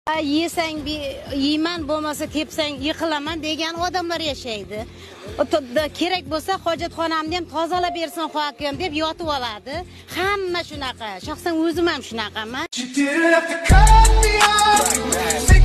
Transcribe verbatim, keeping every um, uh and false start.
Yesang bir yeyman bo'lmasa tepsang yiqilaman degan odamlar yashaydi. Kerak bo'lsa hojatxonamni ham tozalab bersin hokim deb yotib oladi. Hamma shunaqa. Shaxsan o'zim ham shunaqaman.